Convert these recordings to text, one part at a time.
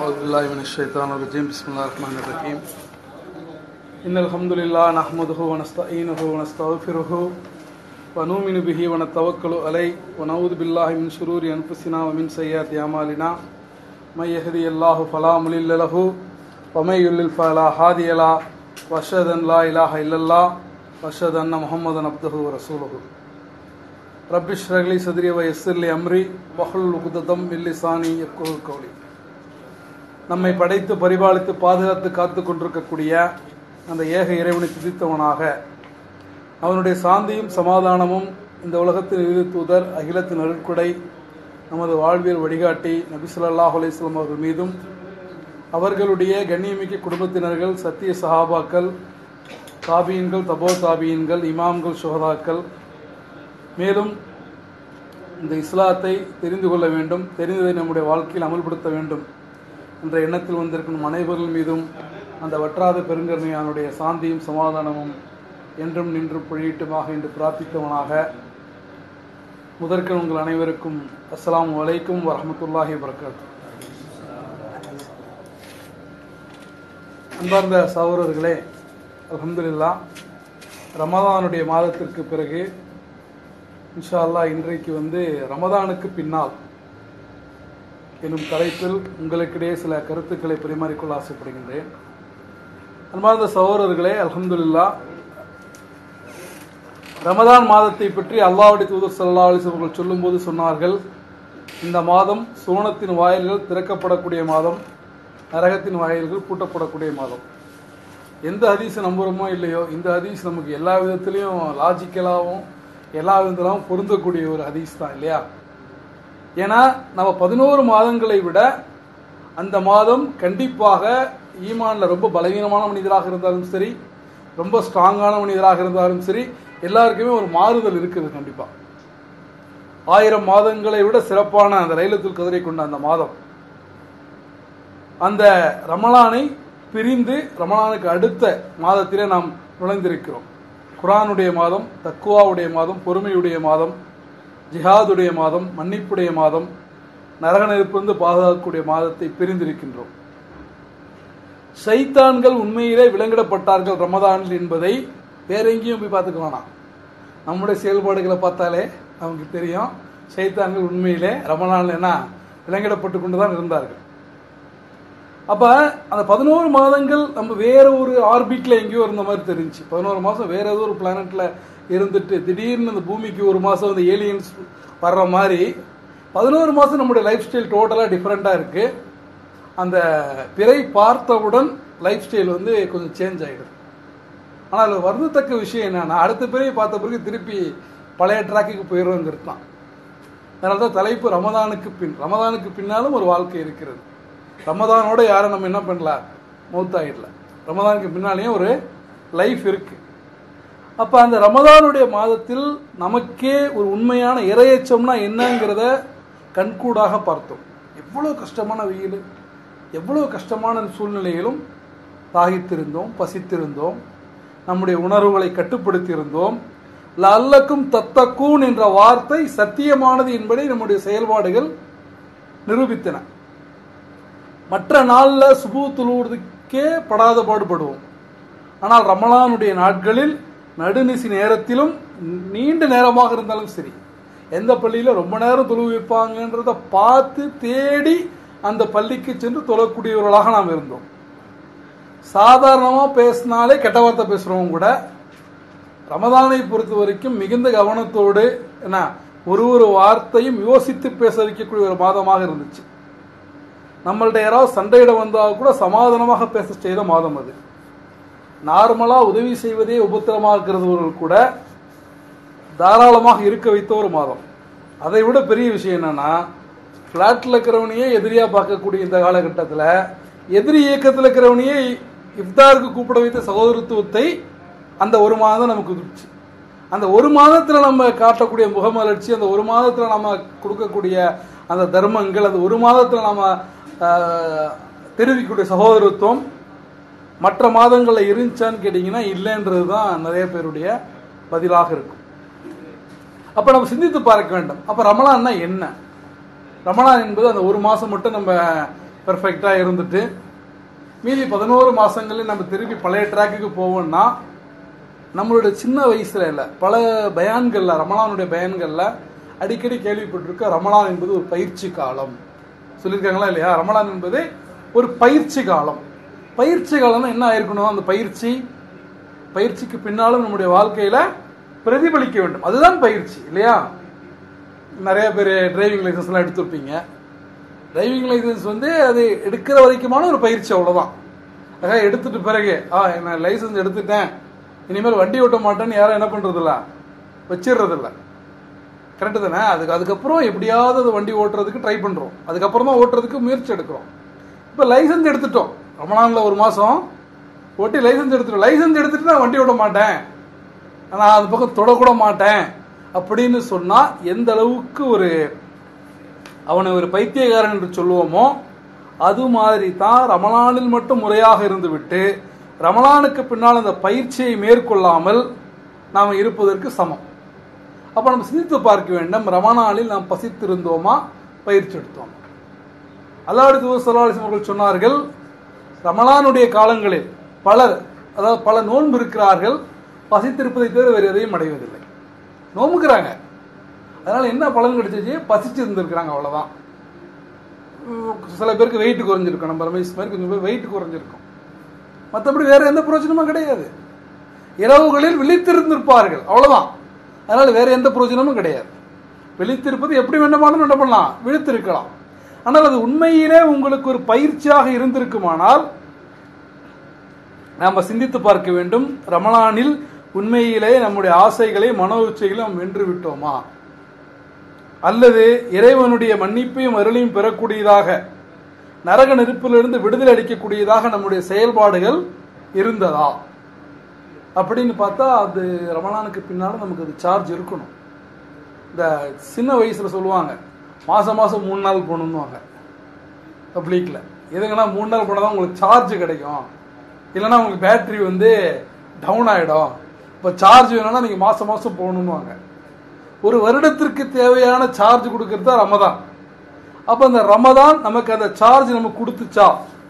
أعوذ بالله من الشيطان الرجيم بسم الله الرحمن الرحيم إن الحمد لله نحمده ونستعينه ونستغفره ونؤمن به ونتوكل عليه ونعوذ بالله من شرور أنفسنا ومن سيئات أعمالنا من يهدي الله فلا مضل له ومن يضلل فلا هادي له وأشهد أن لا إله إلا الله وأشهد أن محمدا عبده ورسوله رب اشرح لي صدري ويسر لي أمري واحلل عقدة من لساني يفقهوا قولي. நம்மை படைத்து பரிபாலித்து பாதுகாத்து காத்து கொண்டிருக்கக்கூடிய அந்த ஏக இறைவனை துதித்தவனாக அவனுடைய சாந்தியும் சமாதானமும் இந்த உலகத்தின் இறுதி தூதர் அகிலத்தின் அருட்கொடை நமது வாழ்வியல் வழிகாட்டி நபி ஸல்லல்லாஹு அலைஹி வஸல்லம் அவர்கள் மீதும் அவர்களுடைய கண்ணியமிக்க குடும்பத்தினர்கள் சத்திய சஹாபாக்கள் தாபீன்கள் தபோ தாபீன்கள் இமாம்கள் சுஹதாக்கள் மேலும் இந்த இஸ்லாத்தை தெரிந்து கொள்ள வேண்டும், தெரிந்ததை நம்முடைய வாழ்க்கையில் அமல்படுத்த வேண்டும் என்ற எண்ணத்தில் வந்திருக்கும் அனைவர்கள் மீதும் அந்த வற்றாத பெருங்கருணையானுடைய சாந்தியும் சமாதானமும் என்றும் நின்று பொழியீட்டுமாக என்று பிரார்த்தித்தவனாக முதற்கண் உங்கள் அனைவருக்கும் அஸ்ஸலாமு அலைக்கும் வரஹ்மத்துல்லாஹி வபரகாத்துஹு. அன்பார்ந்த சகோதரர்களே, அல்ஹம்துலில்லாஹ் ரமதானுடைய மாதத்திற்கு பிறகு இன்ஷா அல்லாஹ் இன்றைக்கு ரமதானுக்கு பின்னால் எனும் தலைப்பில் உங்களுக்கிடையே சில கருத்துக்களை பரிமாறிக்கொள்ள ஆசைப்படுகின்றேன். அன்பார்ந்த சகோதரர்களே, அல்ஹம்துலில்லாஹ் ரமதான் மாதத்தை பற்றி அல்லாஹ்வுடைய தூதர் ஸல்லல்லாஹு அலைஹி வஸல்லம் அவர்கள் சொல்லும்போது சொன்னார்கள், இந்த மாதம் சுவனத்தின் வாயில்கள் திறக்கப்படக்கூடிய மாதம், நரகத்தின் வாயில்கள் பூட்டப்படக்கூடிய மாதம். எந்த ஹதீஸை நம்புகிறோமோ இல்லையோ, இந்த ஹதீஸ் நமக்கு எல்லா விதத்திலையும் லாஜிக்கலாகவும் எல்லா விதத்திலும் பொருந்தக்கூடிய ஒரு ஹதீஸ் தான் இல்லையா? ஏன்னா நம்ம 11 மாதங்களை விட அந்த மாதம் கண்டிப்பாக ஈமான்ல ரொம்ப பலவீனமான மனிதராக இருந்தாலும் சரி, ரொம்ப ஸ்ட்ராங்கான மனிதராக இருந்தாலும் சரி, எல்லாருக்குமே ஒரு மாறுதல் இருக்குது. கண்டிப்பா 1000 மாதங்களை விட சிறப்பான அந்த லைலத்துல் கத்ரை கொண்ட அந்த மாதம், அந்த ரமலானை பிரிந்து ரமலானுக்கு அடுத்த மாதத்திலே நாம் நுழைந்திருக்கிறோம். குர்ஆனுடைய மாதம், தக்குவாவுடைய மாதம், பொறுமையுடைய மாதம், ஜிஹாதுடைய மாதம், மன்னிப்புடைய மாதம், நரக நெருப்பிலிருந்து பாதுகாக்கக்கூடிய மாதத்தை பிரிந்திருக்கின்றோம். ஷைத்தான்கள் உண்மையிலே விலங்கிடப்பட்டார்கள் ரமதானில் என்பதை வேற எங்கேயும் போய் பார்த்துக்கலாம். நம்முடைய செயல்பாடுகளை பார்த்தாலே நமக்கு தெரியும், ஷைத்தான்கள் உண்மையிலே ரமதானில் என்ன விலங்கிடப்பட்டு கொண்டுதான் இருந்தார்கள். அப்ப அந்த 11 மாதங்கள் நம்ம வேற ஒரு ஆர்பிட்ல எங்கேயோ இருந்த மாதிரி தெரிஞ்சு, 11 மாசம் வேற ஏதோ ஒரு பிளானட்ல இருந்துட்டு திடீர்னு அந்த பூமிக்கு ஒரு மாசம் வந்து ஏலியன்ஸ் வர்ற மாதிரி 11 மாசம் நம்முடைய லைஃப் ஸ்டைல் டோட்டலா டிஃப்ரெண்டா இருக்கு. அந்த பிறை பார்த்தவுடன் லைஃப் ஸ்டைல் கொஞ்சம் சேஞ்ச் ஆயிடுது. ஆனால் வருந்தத்தக்க விஷயம் என்னன்னா, அடுத்த பிறை பார்த்த பிறகு திருப்பி பழைய டிராக்குக்கு போயிடுறோங்கிறது தான். அதனாலதான் தலைப்பு ரமதானுக்கு பின். ரமதானுக்கு பின்னாலும் ஒரு வாழ்க்கை இருக்கிறது. ரமதானோட யாரும் நம்ம என்ன பண்ணல, மௌத்தாயிடல. ரமதானுக்கு பின்னாலேயும் ஒரு லைஃப் இருக்கு. அப்ப அந்த ரமதானுடைய மாதத்தில் நமக்கே ஒரு உண்மையான இறையச்சம்னா என்னங்கிறத கண்கூடாக பார்த்தோம். எவ்வளவு கஷ்டமான வெயில், எவ்வளவு கஷ்டமான சூழ்நிலையிலும் தாகித்திருந்தோம், பசித்திருந்தோம், நம்முடைய உணர்வுகளை கட்டுப்படுத்தியிருந்தோம். லஅல்லக்கும் தத்தக்கூன் என்ற வார்த்தை சத்தியமானது என்பதை நம்முடைய செயல்பாடுகள் நிரூபித்தன. மற்ற நாளில் சுபூ தொழுவதற்கே படாத பாடுபடுவோம். ஆனால் ரமலானுடைய நாட்களில் நடுநிசி நேரத்திலும் நீண்ட நேரமாக இருந்தாலும் சரி, எந்த பள்ளியில் ரொம்ப நேரம் தொழு வைப்பாங்கன்றத பார்த்து தேடி அந்த பள்ளிக்கு சென்று தொழக்கூடியவர்களாக நாம் இருந்தோம். சாதாரணமாக பேசினாலே கெட்ட வார்த்தை பேசுகிறவங்க கூட ரமதானை பொறுத்த வரைக்கும் மிகுந்த கவனத்தோடு என்ன ஒரு வார்த்தையும் யோசித்து பேச வைக்கக்கூடிய ஒரு மாதமாக இருந்துச்சு. நம்மள்ட்ட யாராவது சண்டையிட வந்தால் கூட சமாதானமாக பேச செய்த மாதம் அது. நார்மலா உதவி செய்வதே உபத்திரமாக இருக்கிறவர்கள் கூட தாராளமாக இருக்க வைத்த ஒரு மாதம். அதை விட பெரிய விஷயம் என்னன்னா, பிளாட்ல இருக்கிறவனையே எதிரியா பார்க்கக்கூடிய இந்த காலகட்டத்தில் எதிரி இயக்கத்தில் இருக்கிறவனையே இஃப்தாருக்கு கூப்பிட வைத்த சகோதரத்துவத்தை அந்த ஒரு மாதம் நமக்கு கொடுத்துச்சு. அந்த ஒரு மாதத்துல நம்ம காட்டக்கூடிய முகமலர்ச்சி, அந்த ஒரு மாதத்துல நம்ம கொடுக்கக்கூடிய அந்த தர்மங்கள், அந்த ஒரு மாதத்துல நம்ம தெரிவிக்கக்கூடிய சகோதரத்துவம் மற்ற மாதங்களில் இருந்துச்சான்னு கேட்டீங்கன்னா இல்லைன்றது தான் நிறைய பேருடைய பதிலாக இருக்கும். அப்ப நம்ம சிந்தித்து பார்க்க வேண்டும். அப்ப ரமலான்னா என்ன? ரமலான் என்பது அந்த ஒரு மாசம் மட்டும் நம்ம பெர்ஃபெக்டாக இருந்துட்டு மீதி 11 மாதங்களில் நம்ம திருப்பி பழைய ட்ராக்குக்கு போவோம்னா நம்மளுடைய சின்ன வயசுல இல்லை, பல பயான்களில், ரமலானுடைய பயான்களில் அடிக்கடி கேள்விப்பட்டிருக்க ரமலான் என்பது ஒரு பயிற்சி காலம் சொல்லியிருக்காங்களா இல்லையா? ரமலான் என்பது ஒரு பயிற்சி காலம். பயிற்சி காலம்னா என்ன ஆயிருக்கணும்? அந்த பயிற்சிக்கு பின்னாலும் நம்முடைய வாழ்க்கையில பிரதிபலிக்க வேண்டும். அதுதான் பயிற்சி இல்லையா? நிறைய பேர் டிரைவிங் லைசன்ஸ் எல்லாம் எடுத்துருப்பீங்க. டிரைவிங் லைசன்ஸ் அது எடுக்கிற வரைக்குமான ஒரு பயிற்சி, அவ்வளவுதான். எடுத்துட்டு பிறகு நான் லைசன்ஸ் எடுத்துட்டேன், இனிமேல் வண்டி ஓட்ட மாட்டேன்னு யாரும் என்ன பண்றதில்ல, வச்சிடுறதில்ல. கரெக்டு தானே? அதுக்கப்புறம் எப்படியாவது அது வண்டி ஓட்டுறதுக்கு ட்ரை பண்றோம், அதுக்கப்புறம் தான் ஓட்டுறதுக்கு முயற்சி எடுக்கிறோம். இப்போ லைசன்ஸ் எடுத்துட்டோம், ரமலான்ல 1 மாசம் ஓட்டி லைசன்ஸ் எடுத்துட்டோம். லைசன்ஸ் எடுத்துட்டு நான் வண்டி ஓட்ட மாட்டேன், நான் அது பக்கம் தொடக்கூட மாட்டேன் அப்படின்னு சொன்னா எந்த அளவுக்கு அவனை ஒரு பைத்தியக்காரன் என்று சொல்லுவோமோ அது மாதிரி தான் ரமலானில் மட்டும் முறையாக இருந்துவிட்டு ரமலானுக்கு பின்னால் அந்த பயிற்சியை மேற்கொள்ளாமல் நாம் இருப்பதற்கு சமம். அப்ப நம்ம சிந்தித்து பார்க்க வேண்டும், ரமலானில் நாம் பசித்திருந்தோமா, பயிற்சி எடுத்தோம்? அல்லாஹ்வுடைய தூதர் ஸல்லல்லாஹு அலைஹி வஸல்லம் அவர்கள் சொன்னார்கள், ரமலானுடைய காலங்களில் பல நோன்பு இருக்கிறார்கள், பசித்திருப்பதை தவிர வேறு எதையும் அடைவதில்லை. நோம்புக்கிறாங்க, அதனால என்ன பலன் கிடைச்சிச்சு? பசிச்சு இருந்திருக்கிறாங்க, அவ்வளவுதான். சில பேருக்கு வெயிட் குறைஞ்சிருக்கும், நம்ம ரமேஷ் மாதிரி கொஞ்சம் பேர் வெயிட் குறைஞ்சிருக்கும், மற்றபடி வேற எந்த பிரயோஜனமும் கிடையாது. இரவுகளில் விழித்திருந்திருப்பார்கள், அவ்வளவுதான். அதனால வேற எந்த பிரயோஜனமும் கிடையாது. விழித்திருப்பது எப்படி வேண்டுமானும் என்ன பண்ணலாம், விழித்திருக்கலாம். ஆனால் அது உண்மையிலே உங்களுக்கு ஒரு பயிற்சியாக இருந்திருக்குமானால் நாம் சிந்தித்து பார்க்க வேண்டும், ரமலானில் உண்மையிலே நம்முடைய ஆசைகளை, மனோ இச்சைகளை நாம் வென்று விட்டோமா, அல்லது இறைவனுடைய மன்னிப்பையும் அருளையும் பெறக்கூடியதாக, நரக நெருப்பிலிருந்து விடுதலை அளிக்கக்கூடியதாக நம்முடைய செயல்பாடுகள் இருந்ததா அப்படின்னு பார்த்தா அது ரமலானுக்கு பின்னாலும் நமக்கு அது சார்ஜ் இருக்கணும். இந்த சின்ன வயசுல சொல்லுவாங்க, மாசம் 3 நாள் போகணும்னுவாங்க பப்ளிக்ல. எதுங்கன்னா 3 நாள் போனால் தான் உங்களுக்கு சார்ஜ் கிடைக்கும், இல்லைன்னா உங்களுக்கு பேட்டரி டவுன் ஆகிடும். இப்போ சார்ஜ் வேணும்னா நீங்கள் மாதம் போகணும்னுவாங்க. ஒரு வருடத்திற்கு தேவையான சார்ஜ் கொடுக்கறது தான் ரமதான். அப்போ அந்த ரமதான் நமக்கு அந்த சார்ஜ் நமக்கு கொடுத்துச்சா?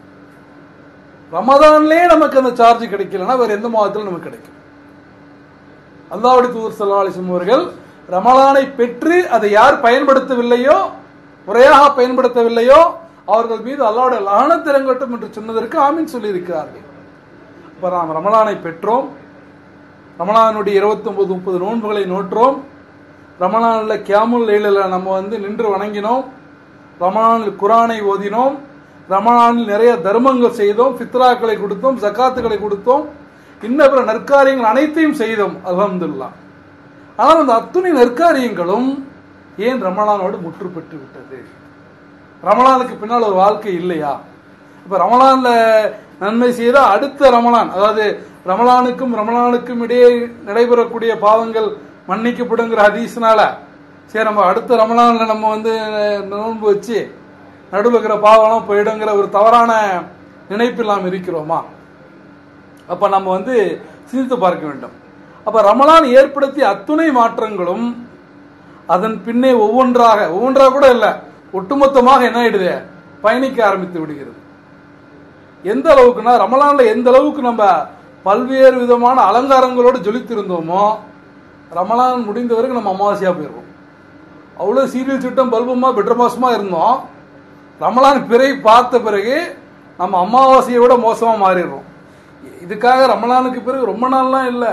ரமதான்லேயே நமக்கு அந்த சார்ஜ் கிடைக்கலன்னா வேற எந்த மாதத்தில் நமக்கு கிடைக்கும்? அல்லாஹ்வுடைய தூதர் ஸல்லல்லாஹு அலைஹி வஸல்லம் அவர்கள் ரமலானை பெற்று அதை யார் பயன்படுத்தவில்லையோ, முறையாக பயன்படுத்தவில்லையோ, அவர்கள் மீது அல்லாஹ்வுடைய லானத் இறங்கட்டும் என்று சொன்னதற்கு ஆமீன் சொல்லி இருக்கிறார்கள். இப்போ நாம் ரமலானை பெற்றோம், ரமலானுடைய 29, 30 நோன்புகளை நோற்றோம், ரமலானில் கியாமுல் லைலில் நம்ம நின்று வணங்கினோம், ரமலானில் குர்ஆனை ஓதினோம், ரமலானில் நிறைய தர்மங்கள் செய்தோம், ஃபித்ராக்களை கொடுத்தோம், ஜகாத்துகளை கொடுத்தோம், இன்ன பிற நற்காரியங்கள் அனைத்தையும் செய்தோம், அல்ஹம்துலில்லாஹ். ஆனால் அந்த அத்துணை நற்காரியங்களும் ஏன் ரமலானோடு முற்று பெற்று விட்டது? ரமலானுக்கு பின்னால் ஒரு வாழ்க்கை இல்லையா? இப்ப ரமலான்ல நன்மை செய்த அடுத்த ரமலான், அதாவது ரமலானுக்கும் இடையே நடைபெறக்கூடிய பாவங்கள் மன்னிக்கப்படுங்கிற ஹதீஸ்னால சரி நம்ம அடுத்த ரமலான்ல நம்ம நோன்பு வச்சு நடுவில் இருக்கிற பாவம் போயிடுங்கிற ஒரு தவறான நினைப்பில் நாம் இருக்கிறோமா? அப்ப நம்ம சிந்தித்து பார்க்க வேண்டும். அப்ப ரமலான் ஏற்படுத்திய அத்துணை மாற்றங்களும் அதன் பின்னே ஒவ்வொன்றாக கூட இல்ல, ஒட்டுமொத்தமாக என்ன ஆயிடுது, பயணிக்க ஆரம்பித்து விடுகிறது. எந்த அளவுக்குன்னா ரமலான்ல எந்த அளவுக்கு நம்ம பல்வேறு விதமான அலங்காரங்களோடு ஜொலித்திருந்தோமோ ரமலான் முடிந்த வரைக்கும் நம்ம அமாவாசையா போயிடுவோம். அவ்வளவு சீரியல் சிட்டம் பல்பமா பெட்ரமாசமா இருந்தோம். ரமலான் பிறை பார்த்த பிறகு நம்ம அமாவாசையை விட மோசமா மாறிடுறோம். இதுக்காக ரமலானுக்கு பிறகு ரொம்ப நாள்லாம் இல்லை,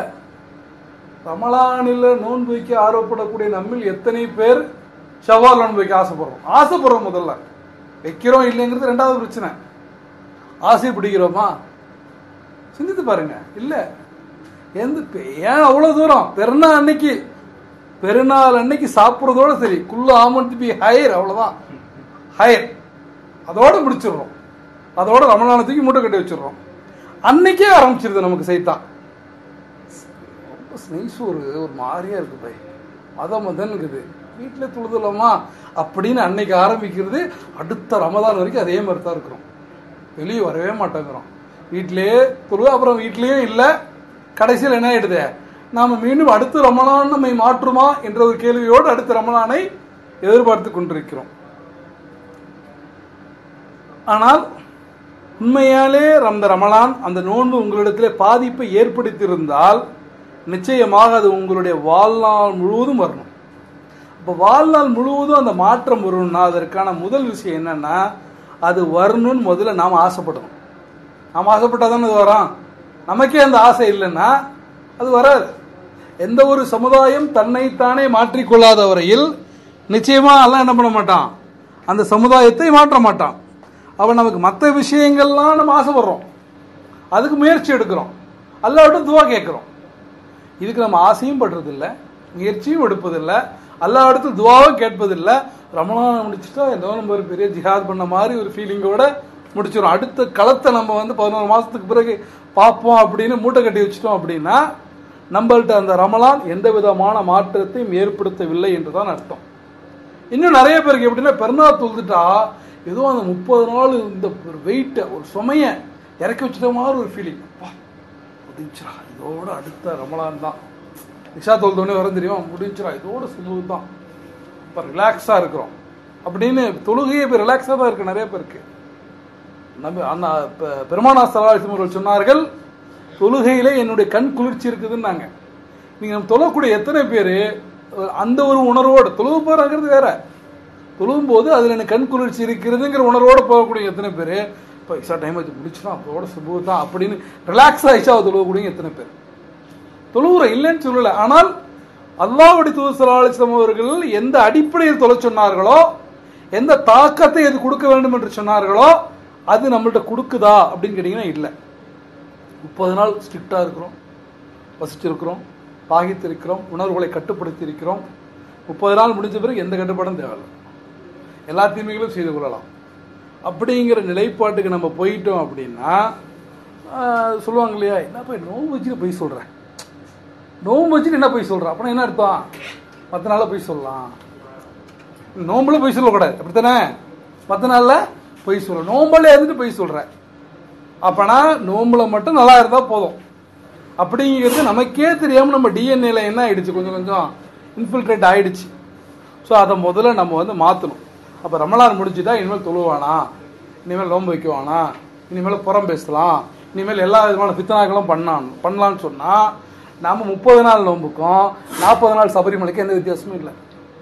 ரமலானில் நோன்பு வைக்க ஆர்வப்படக்கூடிய நம்மில் எத்தனை பேர் ஷவ்வால் நோன்பு வைக்க ஆசைப்படுறோம்? முதல்ல வைக்கிறோம் இல்லைங்கிறது ரெண்டாவது பிரச்சனை. ஆசை பிடிக்கிறோமா? சிந்தித்து பாருங்க. இல்ல ஏன் அவ்வளவு தூரம்? பெருநாள் அன்னைக்கு சாப்பிடுறதோட சரி, குல்லு ஆமன்து பி ஹைர், அவ்வளவுதான் ஹைர், அதோட முடிச்சிடுறோம். அதோட ரமலானத்துக்கு மூட்டை கட்டி வச்சிடுறோம். அன்னைக்கே ஆரம்பிச்சிருது நமக்கு சைத்தான். ஒரு மாதிரியா இருக்கு பை, மதன் இருக்குது, வீட்டுல தொழுதலாமா அப்படின்னு அன்னைக்கு ஆரம்பிக்கிறது. அடுத்த ரமதான் வரைக்கும் அதே மாதிரி தான் இருக்கிறோம், வெளியே வரவே மாட்டேங்கிறோம். வீட்டிலேயே தொழுவ, அப்புறம் வீட்லயும் இல்லை. கடைசியில் என்ன ஆயிடுது, நாம மீண்டும் அடுத்த ரமலான் நம்மை மாற்றுமா என்ற ஒரு கேள்வியோடு அடுத்த ரமலானை எதிர்பார்த்து கொண்டிருக்கிறோம். ஆனால் உண்மையாலே அந்த ரமலான் அந்த நோன்பு உங்களிடத்திலே பாதிப்பை ஏற்படுத்தியிருந்தால் நிச்சயமாக அது உங்களுடைய வாழ்நாள் முழுவதும் வரணும். இப்போ வாழ்நாள் முழுவதும் அந்த மாற்றம் வரணும்னா அதற்கான முதல் விஷயம் என்னன்னா, அது வரணும்னு முதல்ல நாம் ஆசைப்படணும். நாம் ஆசைப்பட்டால் தானே அது வரோம். நமக்கே அந்த ஆசை இல்லைன்னா அது வராது. எந்த ஒரு சமுதாயம் தன்னைத்தானே மாற்றிக்கொள்ளாத வரையில் நிச்சயமா எல்லாம் என்ன பண்ண மாட்டான், அந்த சமுதாயத்தை மாற்ற மாட்டான். அவன் நமக்கு மற்ற விஷயங்கள்லாம் நம்ம ஆசைப்படுறோம், அதுக்கு முயற்சி எடுக்கிறோம், அல்லாஹ்விடம் துவா கேட்கிறோம். இதுக்கு நம்ம ஆசையும் படுறதில்லை, முயற்சியும் எடுப்பதில்லை, அல்லாஹ்விடத்தில் துவாவும் கேட்பதில்லை. ரமலான் முடிச்சுட்டா ஏதோ நம்ம ஒரு பெரிய ஜிஹாத் பண்ண மாதிரி ஒரு ஃபீலிங்கோட முடிச்சிடும். அடுத்த களத்தை நம்ம 11 மாசத்துக்கு பிறகு பார்ப்போம் அப்படின்னு மூட்டை கட்டி வச்சுட்டோம் அப்படின்னா நம்மள்ட்ட அந்த ரமலான் எந்த விதமான மாற்றத்தையும் ஏற்படுத்தவில்லை என்றுதான் அர்த்தம். இன்னும் நிறைய பேருக்கு எப்படின்னா, பெருநாள் தொழுதுட்டா ஏதோ அந்த 30 நாள் இந்த வெயிட்டை ஒரு சுமைய இறக்கி வச்சுட்ட மாதிரி ஒரு ஃபீலிங். முடிஞ்சிரா, இதோட அடுத்த ரமலான் தான். இஷா தொழுதோடனே வர தெரியும், முடிஞ்சிரா, இதோட சுமூக தான், இப்போ ரிலாக்ஸா இருக்கிறோம் அப்படின்னு தொழுகையே இப்போ ரிலாக்ஸா தான் இருக்கு நிறைய பேருக்கு. நம்ம அண்ணா பெருமானா ஸல்லல்லாஹு அலைஹி வஸல்லம் சொன்னார்கள், தொழுகையிலே என்னுடைய கண் குளிர்ச்சி இருக்குதுன்னாங்க. நீங்க நம்ம தொழக்கூடிய எத்தனை பேர் அந்த ஒரு உணர்வோடு தொழுவு போறாங்கிறது வேற, தொழுவும் போது அதுல எனக்கு கண் குளிர்ச்சி இருக்கிறதுங்கிற உணர்வோடு போகக்கூடிய எத்தனை பேர், இப்போ இஷா டைம் வச்சு முடிச்சுனா அப்போட சுபு தான் அப்படின்னு ரிலாக்ஸா இஷாவை தொழுவக்கூடிய எத்தனை பேர் தொழுவுற இல்லைன்னு சொல்லல. ஆனால் அல்லாஹ்வுடைய தூதர் ஸல்லல்லாஹு அலைஹி வஸல்லம் அவர்கள் எந்த அடிப்படையில் தொழ சொன்னார்களோ, எந்த தாக்கத்தை அது கொடுக்க வேண்டும் என்று சொன்னார்களோ அது நம்மள்ட்ட கொடுக்குதா அப்படின்னு கேட்டீங்கன்னா இல்லை. 30 நாள் ஸ்ட்ரிக்டா இருக்கிறோம், வசிச்சிருக்கிறோம், பாகித்து இருக்கிறோம், உணர்வுகளை கட்டுப்படுத்தி இருக்கிறோம். 30 நாள் முடிஞ்ச பிறகு எந்த கட்டுப்பாடும் தேவையில்லை, எல்லா தீமைகளும் செய்து கொள்ளலாம். அப்படிங்கிற நிலைப்பாட்டுக்கு நம்ம போயிட்டோம் அப்படின்னா சொல்லுவாங்க இல்லையா, என்ன போய் நோம்பு வச்சுட்டு போய் சொல்றேன், நோம்பு வச்சுட்டு என்ன போய் சொல்றேன் அப்படின்னா என்ன அர்த்தம், 10 நாள்ல போய் சொல்லலாம், நோம்புல போய் சொல்லக்கூடாது அப்படித்தானே, 10 நாள்ல போய் சொல்ல, நோம்புல இருந்துட்டு போய் சொல்றேன் அப்பனா நோம்புல மட்டும் நல்லா இருந்தா போதும் அப்படிங்கிறது நமக்கே தெரியாம நம்ம டிஎன்ஏல என்ன ஆயிடுச்சு, கொஞ்சம் கொஞ்சம் இன்ஃபில்ட்ரேட் ஆயிடுச்சு. ஸோ அதை முதல்ல நம்ம மாற்றணும். அப்போ ரமலான் முடிச்சுட்டா இனிமேல் தொழுவானா, இனிமேல் நோன்பு வைக்குவானா, இனிமேல் புறம் பேசலாம், இனிமேல் எல்லா விதமான பித்தனாக்களும் பண்ணலான்னு சொன்னா நம்ம 30 நாள் நோன்புக்கும் 40 நாள் சபரிமலைக்கு எந்த வித்தியாசமும் இல்லை.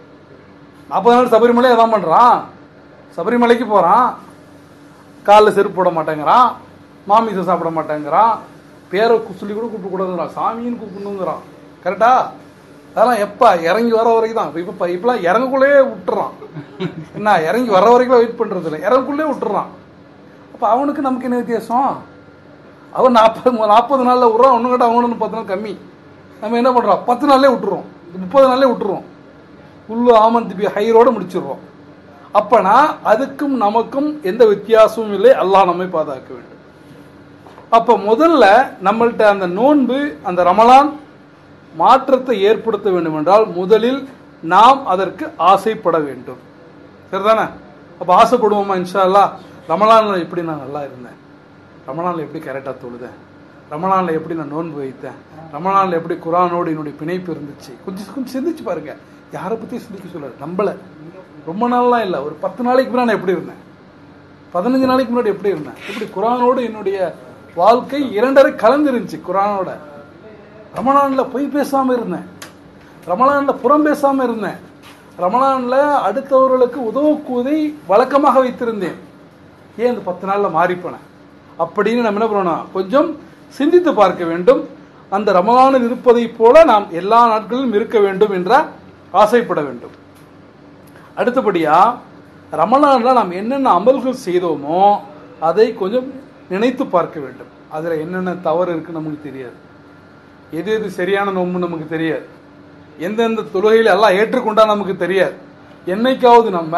40 நாள் சபரிமலை எதான் பண்றான், சபரிமலைக்கு போறான், காலில் செருப்பு போட மாட்டேங்கிறான், மாமிசம் சாப்பிட மாட்டேங்கிறான், பேரை சொல்லி கூட கூப்பிடக்கூடாதுங்கிறான், சாமின்னு கூப்பிடணுங்கிறான். கரெக்டா? அதெல்லாம் எப்ப இறங்கி வர வரைக்கும் தான். இப்பெல்லாம் இறங்குக்குள்ளே விட்டுறான். என்ன இறங்கி வர வரைக்கும் வெயிட் பண்றது இல்லை, இறங்குக்குள்ளே விட்டுறான். அப்ப அவனுக்கு நமக்கு என்ன வித்தியாசம்? அவன் 40 நாள்ல விடுறான், ஒண்ணு கேட்டா அவனு 10 நாள் கம்மி. நம்ம என்ன பண்றோம், 10 நாள்லே விட்டுறோம், 30 நாள்லே விட்டுருவோம், உள்ளு ஆமன் திபி ஹைரோட முடிச்சிடுறோம். அப்பனா அதுக்கும் நமக்கும் எந்த வித்தியாசமும் இல்லை. அல்லாஹ் நம்மை பாதுகாக்க வேண்டும். அப்ப முதல்ல நம்மள்ட்ட அந்த நோன்பு அந்த ரமலான் மாற்றத்தை ஏற்படுத்த வேண்டும் என்றால் முதலில் நாம் அதற்கு ஆசைப்பட வேண்டும். சரிதானே? அப்ப ஆசைப்படுவோமா? இன்ஷா அல்லாஹ் ரமலான்ல எப்படி நான் நல்லா இருந்தேன், ரமலான்ல எப்படி கரெக்டா தொழுதேன், ரமலான்ல எப்படி நான் நோன்பு வைத்தேன், ரமலான்ல எப்படி குர்ஆனோடு என்னுடைய பிணைப்பு இருந்துச்சு, கொஞ்சம் சிந்திச்சு பாருங்க. யாரை பத்தி சிந்திக்க சொல்ல, நம்மள ரொம்ப நாள்லாம் இல்லை, ஒரு 10 நாளைக்கு முன்னாடி நான் எப்படி இருந்தேன், 15 நாளைக்கு முன்னாடி எப்படி இருந்தேன், எப்படி குர்ஆனோடு என்னுடைய வாழ்க்கை 2.5 கலந்து இருந்துச்சு. குர்ஆனோட ரமலான்ல பொய் பேசாம இருந்தேன், ரமலான்ல புறம் பேசாம இருந்தேன், ரமலான்ல அடுத்தவர்களுக்கு உதவுக்குவதை வழக்கமாக வைத்திருந்தேன். ஏன் இந்த 10 நாள்ல மாறிப்போனேன் அப்படின்னு நம்ம என்ன பண்ணணும், கொஞ்சம் சிந்தித்து பார்க்க வேண்டும். அந்த ரமலானில் இருப்பதை போல நாம் எல்லா நாட்களிலும் இருக்க வேண்டும் என்ற ஆசைப்பட வேண்டும். அடுத்தபடியா ரமலான்ல நாம் என்னென்ன அமல்கள் செய்தோமோ அதை கொஞ்சம் நினைத்து பார்க்க வேண்டும். அதுல என்னென்ன தவறு இருக்கு நமக்கு தெரியாது, எது எது சரியான நோன்பு நமக்கு தெரியாது, எந்தெந்த தொழுகையில் எல்லாம் ஏற்றுக்கொண்டா நமக்கு தெரியாது. என்னைக்காவது நம்ம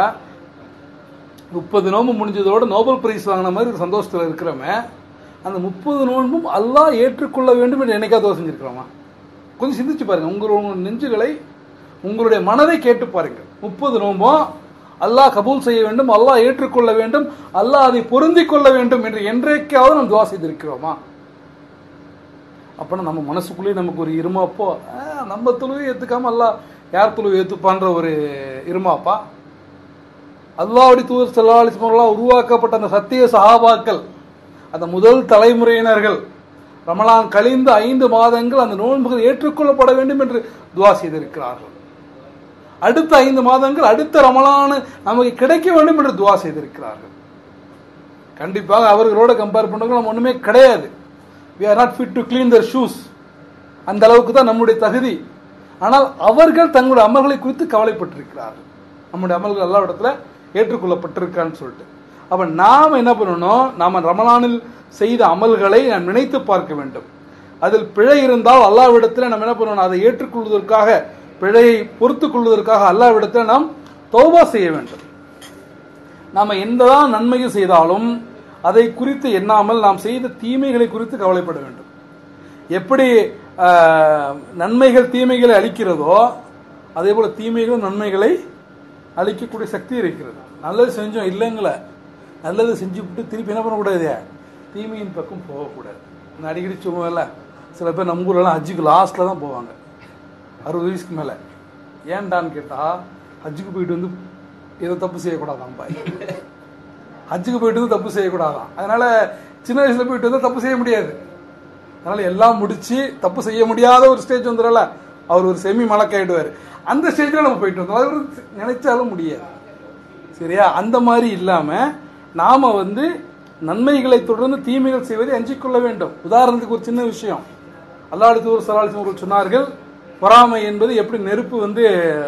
30 நோன்பு முடிஞ்சதோட நோபல் பிரைஸ் வாங்கின மாதிரி ஒரு சந்தோஷத்தில் இருக்கிறோமே, அந்த 30 நோன்பும் அல்லாஹ் ஏற்றுக்கொள்ள வேண்டும் என்று என்னைக்காவது செஞ்சிருக்கிறோமா? கொஞ்சம் சிந்திச்சு பாருங்க. உங்களுடைய நெஞ்சுகளை, உங்களுடைய மனதை கேட்டு பாருங்க. 30 நோன்பும் அல்லாஹ் கபூல் செய்ய வேண்டும், அல்லாஹ் ஏற்றுக்கொள்ள வேண்டும், அல்லாஹ் அதை பொருந்திக் கொள்ள வேண்டும் என்று என்றைக்காவது நம்ம துவா செய்திருக்கிறோமா? அப்பனா நம்ம மனசுக்குள்ளேயே நமக்கு ஒரு இருமாப்போ, நம்ம தொழுவை ஏத்துக்காம அல்லாஹ் யார் தொழுவை ஏத்துப்பான்ற ஒரு இருமாப்பா, அல்லாஹ்வுடைய தூதர் ஸல்லல்லாஹு அலைஹி வஸல்லம் உருவாக்கப்பட்ட அந்த சத்திய சஹாபாக்கள், அந்த முதல் தலைமுறையினர்கள் ரமலான் கழிந்த 5 மாதங்கள் அந்த நோன்புகள் ஏற்றுக்கொள்ளப்பட வேண்டும் என்று துஆ செய்திருக்கிறார்கள். அடுத்த 5 மாதங்கள் அடுத்த ரமலான் நமக்கு கிடைக்க வேண்டும் என்று துஆ செய்திருக்கிறார்கள். கண்டிப்பாக அவர்களோட கம்பேர் பண்ணுறது நம்ம ஒண்ணுமே கிடையாது. we are not fit to clean their shoes. அந்த அளவுக்கு தான் நம்முடைய தகுதி. ஆனால் அவர்கள் தங்களுடைய அமல்களை குறித்து கவலைப்பட்டிருக்கிறார்கள். நம்முடைய அமல்கள் அல்லாஹ்விடத்தில் ஏற்றுக்கொள்ளப்பட்டிருக்கான்னு சொல்லிட்டு. அப்ப நாம் என்ன பண்ணணும்? நாம ரமலானில் செய்த அமல்களை நாம் நினைத்து பார்க்க வேண்டும். அதில் பிழை இருந்தால் அல்லாஹ்விடத்தில் நாம் என்ன பண்ணணும்? அதை ஏற்றுக்கொள்வதற்காக, பிழையை பொறுத்துக் கொள்வதற்காக அல்லாஹ்விடத்தில் நாம் தௌபா செய்ய வேண்டும். நாம எந்ததான் நன்மைகள் செய்தாலும் அதை குறித்து எண்ணாமல் நாம் செய்த தீமைகளை குறித்து கவலைப்பட வேண்டும். எப்படி நன்மைகள் தீமைகளை அளிக்கிறதோ அதே போல தீமைகளும் நன்மைகளை அளிக்கக்கூடிய சக்தி இருக்கிறது. நல்லது செஞ்சோம் இல்லைங்களே, நல்லது செஞ்சுவிட்டு திருப்பி என்ன பண்ணக்கூடாது? தீமையின் பக்கம் போகக்கூடாது. நான் அடிக்கடி சொல்லுவேன்ல, சில பேர் நம்ம ஊர்லாம் ஹஜ்ஜுக்கு லாஸ்ட்ல தான் போவாங்க 60 வயசுக்கு மேலே. ஏன்டான்னு கேட்டால் ஹஜ்ஜுக்கு போயிட்டு வந்து ஏதோ தப்பு செய்யக்கூடாதான் பாய், ஹஜ்ஜுக்கு போயிட்டு வந்து தப்பு செய்யக்கூடாதான். அதனால சின்ன வயசுல போயிட்டு வந்து தப்பு செய்ய முடியாது. அதனால எல்லாம் முடிச்சு தப்பு செய்ய முடியாத ஒரு ஸ்டேஜ் வந்துடல, அவர் ஒரு செமி மலக்காயிடுவார். அந்த ஸ்டேஜ்ல நம்ம போயிட்டு வந்தோம், அது நினைச்சாலும் முடியாது. சரியா? அந்த மாதிரி இல்லாம நாம வந்து நன்மைகளை தொடர்ந்து தீமைகள் செய்வதை அஞ்சிக்கொள்ள வேண்டும். உதாரணத்துக்கு ஒரு சின்ன விஷயம், அல்லாஹ்வுடைய தூதர் ஸல்லல்லாஹு அலைஹி வஸல்லம் சொன்னார்கள், பொறாமை என்பது எப்படி நெருப்பு வந்து